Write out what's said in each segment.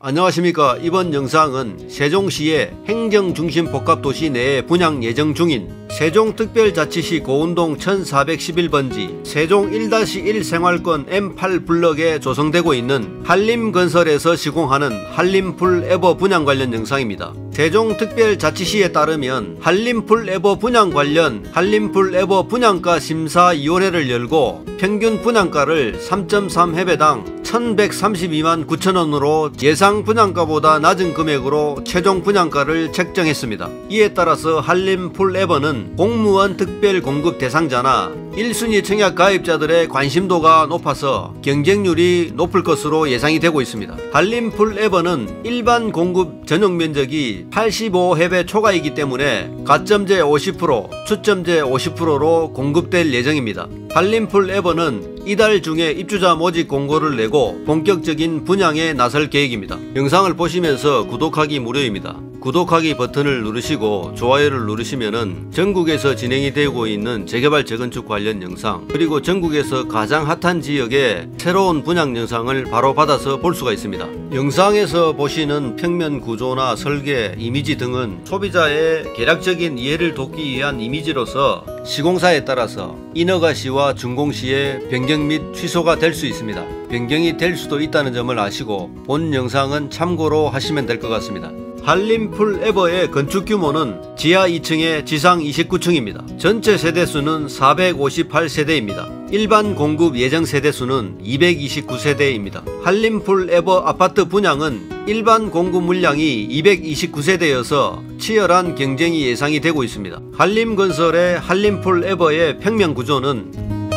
안녕하십니까. 이번 영상은 세종시의 행정중심복합도시 내에 분양 예정 중인 세종특별자치시 고운동 1411번지 세종 1-1 생활권 M8블럭에 조성되고 있는 한림건설에서 시공하는 한림풀에버 분양 관련 영상입니다. 세종특별자치시에 따르면 한림풀에버 분양 관련 한림풀에버 분양가 심사위원회를 열고 평균 분양가를 3.3회배당 1132만 9천원으로 예상 분양가보다 낮은 금액으로 최종 분양가를 책정했습니다. 이에 따라서 한림풀에버는 공무원 특별 공급 대상자나 1순위 청약 가입자들의 관심도가 높아서 경쟁률이 높을 것으로 예상이 되고 있습니다. 한림풀에버는 일반 공급 전용 면적이 85회배 초과이기 때문에 가점제 50%, 추첨제 50%로 공급될 예정입니다. 한림풀에버는 이달 중에 입주자 모집 공고를 내고 본격적인 분양에 나설 계획입니다. 영상을 보시면서 구독하기 무료입니다. 구독하기 버튼을 누르시고 좋아요를 누르시면은 전국에서 진행이 되고 있는 재개발 재건축 관련 영상, 그리고 전국에서 가장 핫한 지역의 새로운 분양 영상을 바로 받아서 볼 수가 있습니다. 영상에서 보시는 평면 구조나 설계, 이미지 등은 소비자의 개략적인 이해를 돕기 위한 이미지로서 시공사에 따라서 인허가시와 준공시에 변경 및 취소가 될 수 있습니다. 변경이 될 수도 있다는 점을 아시고 본 영상은 참고로 하시면 될 것 같습니다. 한림풀에버의 건축 규모는 지하 2층에 지상 29층입니다. 전체 세대수는 458세대입니다. 일반 공급 예정 세대수는 229세대입니다. 한림풀에버 아파트 분양은 일반 공급 물량이 229세대여서 치열한 경쟁이 예상이 되고 있습니다. 한림건설의 한림풀에버의 평면 구조는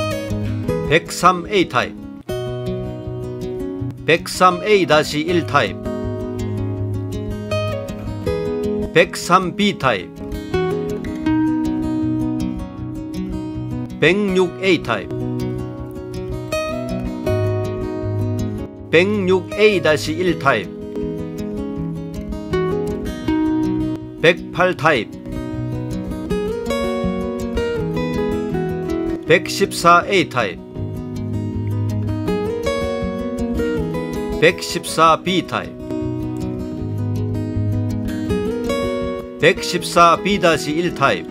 103A 타입, 103A-1 타입, 103B 타입, 106A 타입, 106A-1 타입, 108 타입, 114A 타입, 114B 타입, 114B-1 타입,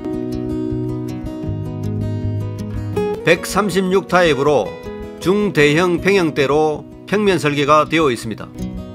136 타입으로 중대형 평형대로 평면 설계가 되어 있습니다.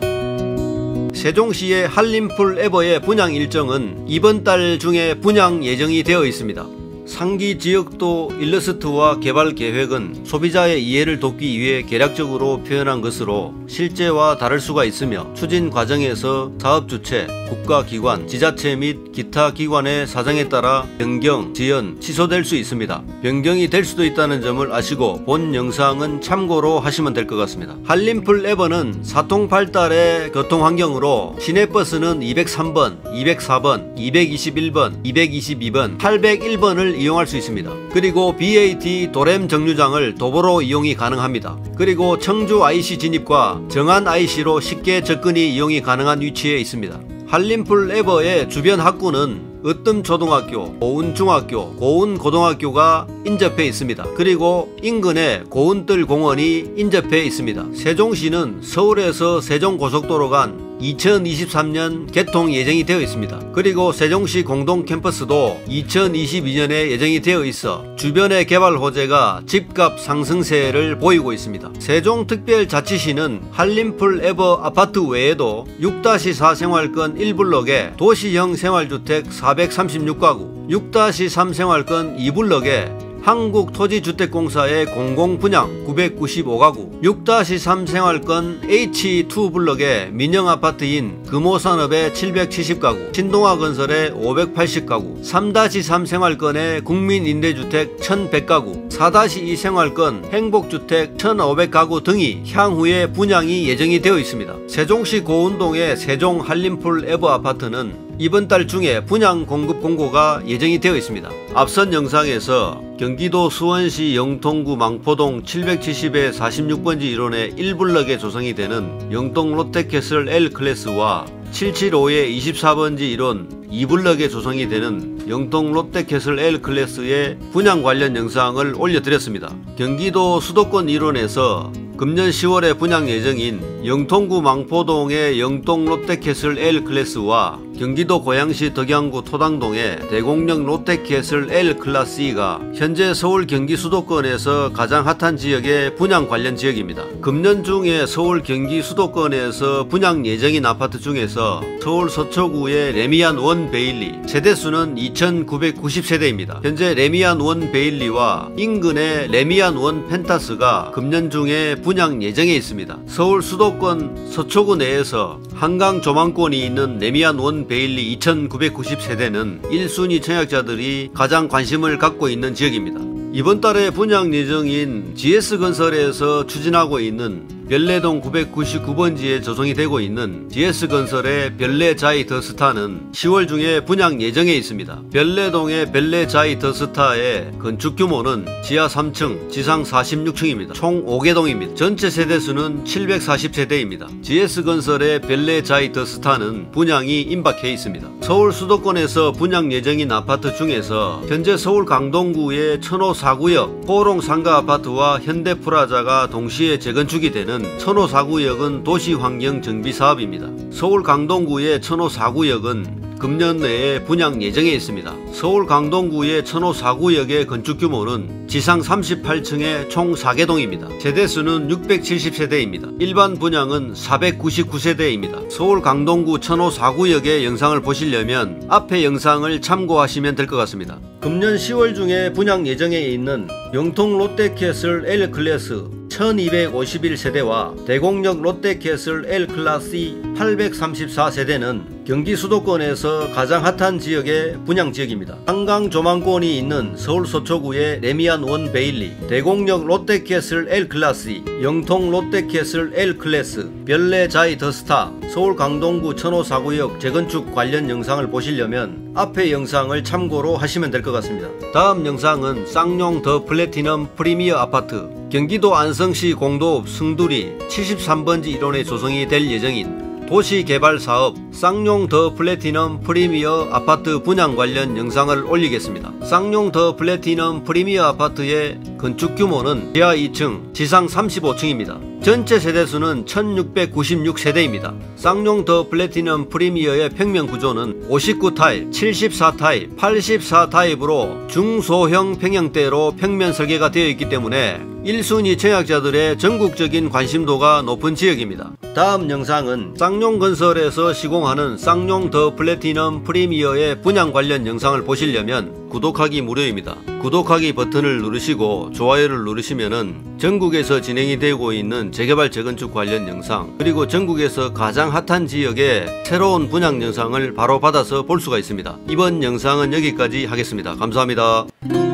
세종시의 한림풀에버의 분양 일정은 이번 달 중에 분양 예정이 되어 있습니다. 상기 지역도 일러스트와 개발 계획은 소비자의 이해를 돕기 위해 개략적으로 표현한 것으로 실제와 다를 수가 있으며 추진 과정에서 사업주체, 국가기관, 지자체 및 기타 기관의 사정에 따라 변경, 지연, 취소될 수 있습니다. 변경이 될 수도 있다는 점을 아시고 본 영상은 참고로 하시면 될 것 같습니다. 한림풀에버는 사통팔달의 교통환경으로 시내버스는 203번, 204번, 221번, 222번, 801번을 이용할 수 있습니다. 그리고 BAT 도램 정류장을 도보로 이용이 가능합니다. 그리고 청주 IC 진입과 정안 IC로 쉽게 접근이 이용이 가능한 위치에 있습니다. 한림풀에버의 주변 학구는 으뜸초등학교, 고운중학교, 고운고등학교가 인접해 있습니다. 그리고 인근에 고운뜰공원이 인접해 있습니다. 세종시는 서울에서 세종고속도로 간 2023년 개통 예정이 되어 있습니다. 그리고 세종시 공동캠퍼스도 2022년에 예정이 되어 있어 주변의 개발 호재가 집값 상승세를 보이고 있습니다. 세종특별자치시는 한림풀에버 아파트 외에도 6-4 생활권 1블럭에 도시형 생활주택 436가구, 6-3 생활권 2블럭에 한국토지주택공사의 공공분양 995가구, 6-3 생활권 H2블럭의 민영아파트인 금호산업의 770가구, 신동아건설의 580가구, 3-3 생활권의 국민임대주택 1100가구, 4-2 생활권 행복주택 1500가구 등이 향후에 분양이 예정이 되어 있습니다. 세종시 고운동의 세종 한림풀에버 아파트는 이번 달 중에 분양 공급 공고가 예정이 되어 있습니다. 앞선 영상에서 경기도 수원시 영통구 망포동 770의 46번지 1원의 1블럭에 조성이 되는 영동 롯데캐슬 L클래스와 775의 24번지 1원 2블럭에 조성이 되는 영동 롯데캐슬 L클래스의 분양 관련 영상을 올려드렸습니다. 경기도 수도권 1원에서 금년 10월에 분양 예정인 영통구 망포동의 영동 롯데캐슬 L클래스와 경기도 고양시 덕양구 토당동의 대곡역 롯데캐슬 L클래스가 현재 서울 경기 수도권에서 가장 핫한 지역의 분양 관련 지역입니다. 금년 중에 서울 경기 수도권에서 분양 예정인 아파트 중에서 서울 서초구의 레미안 원 베일리 세대수는 2990세대입니다. 현재 레미안 원 베일리와 인근의 레미안 원 펜타스가 금년 중에 분양 예정에 있습니다. 서울 수도권 서초구 내에서 한강 조망권이 있는 레미안 원 베일리 2990세대는 1순위 청약자들이 가장 관심을 갖고 있는 지역입니다. 이번 달에 분양 예정인 GS건설에서 추진하고 있는 별내동 999번지에 조성이 되고 있는 GS건설의 별내자이 더스타는 10월 중에 분양 예정에 있습니다. 별내동의 별내자이 더스타의 건축 규모는 지하 3층, 지상 46층입니다. 총 5개 동입니다. 전체 세대수는 740세대입니다. GS건설의 별내자이 더스타는 분양이 임박해 있습니다. 서울 수도권에서 분양 예정인 아파트 중에서 현재 서울 강동구의 천호 4구역 호롱 상가 아파트와 현대프라자가 동시에 재건축이 되는 천호 4구역은 도시환경 정비 사업입니다. 서울 강동구의 천호 4구역은 금년 내에 분양 예정에 있습니다. 서울 강동구의 천호 4구역의 건축 규모는 지상 38층에 총 4개 동입니다. 세대수는 670세대입니다. 일반 분양은 499세대입니다. 서울 강동구 천호 4구역의 영상을 보시려면 앞의 영상을 참고하시면 될 것 같습니다. 금년 10월 중에 분양 예정에 있는 영통 롯데캐슬 L클래스 1251세대와 대곡역 롯데캐슬 L클래스 834세대는 경기 수도권에서 가장 핫한 지역의 분양 지역입니다. 한강 조망권이 있는 서울 서초구의 레미안 원 베일리, 대곡역 롯데캐슬 L클래스, 영통 롯데캐슬 L클래스, 별내자이 더스타, 서울 강동구 천호 4구역 재건축 관련 영상을 보시려면 앞의 영상을 참고로 하시면 될 것 같습니다. 다음 영상은 쌍용 더 플래티넘 프리미어 아파트 경기도 안성시 공도읍 승두리 73번지 1원에 조성이 될 예정인 도시개발사업 쌍용 더 플래티넘 프리미어 아파트 분양 관련 영상을 올리겠습니다. 쌍용 더 플래티넘 프리미어 아파트의 건축 규모는 지하 2층, 지상 35층입니다. 전체 세대수는 1696세대입니다. 쌍용 더 플래티넘 프리미어의 평면 구조는 59타입, 74타입, 84타입으로 중소형 평형대로 평면 설계가 되어 있기 때문에 1순위 청약자들의 전국적인 관심도가 높은 지역입니다. 다음 영상은 쌍용건설에서 시공하는 쌍용 더 플래티넘 프리미어의 분양 관련 영상을 보시려면 구독하기 무료입니다. 구독하기 버튼을 누르시고 좋아요를 누르시면은 전국에서 진행이 되고 있는 재개발 재건축 관련 영상 그리고 전국에서 가장 핫한 지역의 새로운 분양 영상을 바로 받아서 볼 수가 있습니다. 이번 영상은 여기까지 하겠습니다. 감사합니다.